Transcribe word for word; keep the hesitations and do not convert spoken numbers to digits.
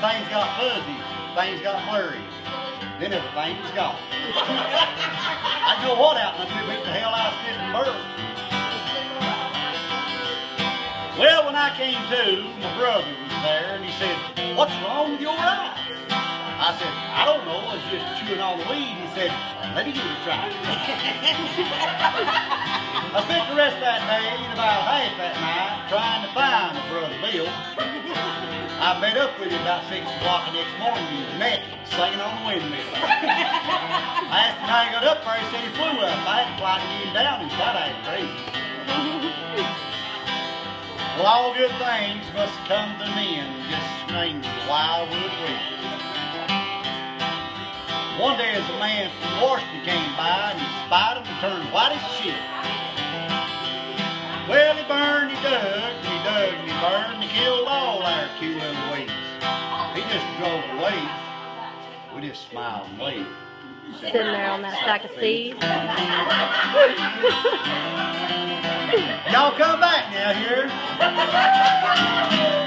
things got fuzzy, things got blurry. Then everything was gone. I know what happened. I beat the hell out of sniffing birds. Well, when I came to, my brother was there, and he said, "What's wrong with your eyes?" I said, "I don't know. I was just chewing on the weed." He said, "Let me give it a try." I spent the rest of that day and about half that night trying to find my brother Bill. I met up with him about six o'clock the next morning. He was naked, singing on the windmill. I asked him how he got up there. He said he flew up. I had to fly to get him down. He was kind of crazy. Well, all good things must come to an end, just named Wildwood Weed. One day as a man from Washington came by and he spied him and turned white as shit. Well, he burned, he dug, and he dug, and he burned, and he killed all our cute little weeds. He just drove away. We just smiled and waved. Sitting there on that sack of seeds. Y'all come back now here.